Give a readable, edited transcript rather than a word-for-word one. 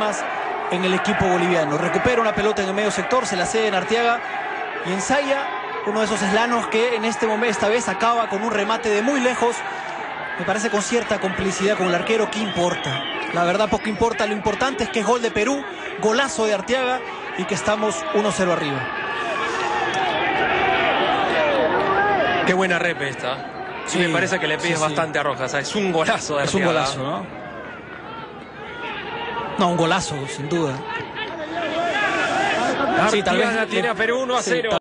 problemas en el equipo boliviano. Recupera una pelota en el medio sector, se la cede en Arteaga y ensaya uno de esos eslanos que en este momento, esta vez acaba con un remate de muy lejos. Me parece con cierta complicidad con el arquero. ¿Qué importa? La verdad poco importa. Lo importante es que es gol de Perú, golazo de Arteaga y que estamos 1-0 arriba. Qué buena rep esta. Sí, me parece que le pides bastante a Rojas. Es un golazo de Arteaga. Es un golazo, ¿no? No, un golazo, sin duda. Arteaga tiene a Perú 1-0.